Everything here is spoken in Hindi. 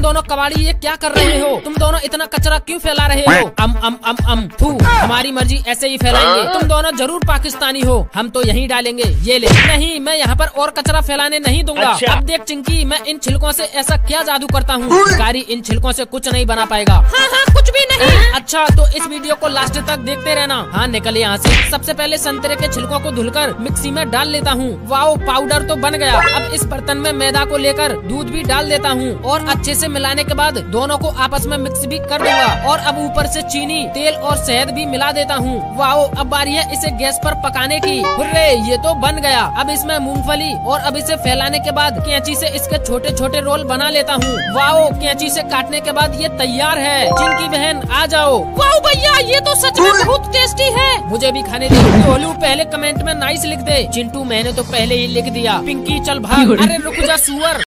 तुम दोनों कबाड़ी ये क्या कर रहे हो? तुम दोनों इतना कचरा क्यों फैला रहे हो? थू, हमारी मर्जी ऐसे ही फैलाएंगे। तुम दोनों जरूर पाकिस्तानी हो, हम तो यहीं डालेंगे। ये ले। नहीं, मैं यहाँ पर और कचरा फैलाने नहीं दूंगा। अच्छा। अब देख चिंकी, मैं इन छिलकों से ऐसा क्या जादू करता हूँ, भिखारी इन छिलकों से कुछ नहीं बना पाएगा। हाँ, कुछ भी नहीं। अच्छा, तो इस वीडियो को लास्ट तक देखते रहना। हाँ, निकल यहाँ से। सबसे पहले संतरे के छिलकों को धुलकर मिक्सी में डाल लेता हूँ। वाओ, पाउडर तो बन गया। अब इस बर्तन में मैदा को लेकर दूध भी डाल देता हूँ और अच्छे से मिलाने के बाद दोनों को आपस में मिक्स भी कर दूंगा। और अब ऊपर से चीनी, तेल और शहद भी मिला देता हूँ। वाओ, अब बारी है इसे गैस पर पकाने की। हुर्रे, ये तो बन गया। अब इसमें मूंगफली और अब इसे फैलाने के बाद कैंची से इसके छोटे छोटे रोल बना लेता हूँ। वाओ, कैंची से काटने के बाद ये तैयार है। चिंकी बहन आ जाओ। वाओ भैया, ये तो सच में बहुत टेस्टी है। मुझे भी खाने दे। गोलू, पहले कमेंट में नाइस लिख दे। चिंटू, मैंने तो पहले ही लिख दिया। पिंकी, चल भाग। अरे रुक जा सुअर।